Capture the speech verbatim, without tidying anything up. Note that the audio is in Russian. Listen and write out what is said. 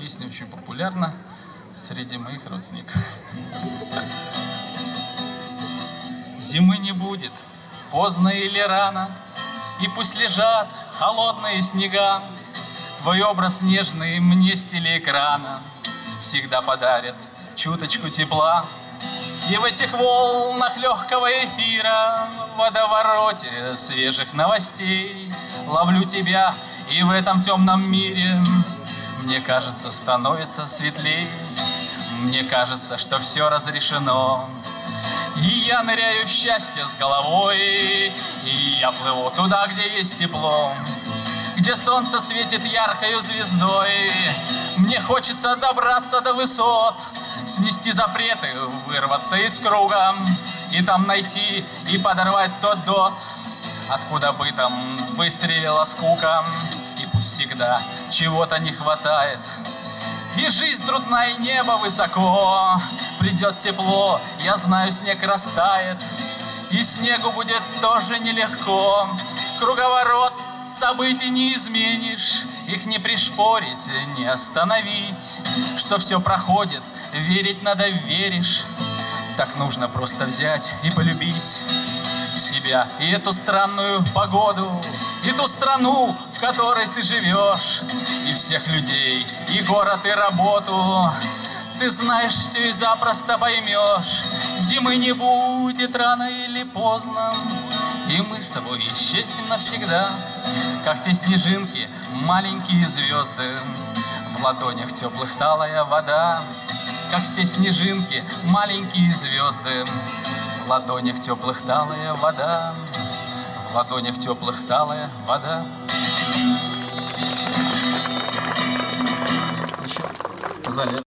песня очень популярна среди моих родственников. Зимы не будет, поздно или рано, и пусть лежат холодные снега. Твой образ нежный мне с телеэкрана всегда подарит чуточку тепла. И в этих волнах легкого эфира, в водовороте свежих новостей ловлю тебя, и в этом темном мире мне кажется, становится светлей. Мне кажется, что все разрешено, и я ныряю в счастье с головой, и я плыву туда, где есть тепло, где солнце светит яркою звездой. Мне хочется добраться до высот, снести запреты, вырваться из круга, и там найти и подорвать тот дот, откуда бытом выстрелила скука. И пусть всегда чего-то не хватает, и жизнь трудна, и небо высоко. Придет тепло, я знаю, снег растает, и снегу будет тоже нелегко. Круговорот событий не изменишь, их не пришпорить, не остановить. Что все проходит, верить надо, веришь. Так нужно просто взять и полюбить себя и эту странную погоду, и ту страну, в которой ты живешь, и всех людей, и город, и работу. Ты знаешь все и запросто поймешь. Зимы не будет рано или поздно, и мы с тобой исчезнем навсегда, как те снежинки, маленькие звезды, в ладонях теплых талая вода. Как те снежинки, маленькие звезды, в ладонях теплых талая вода, в ладонях теплых талая вода. Еще. Сказали.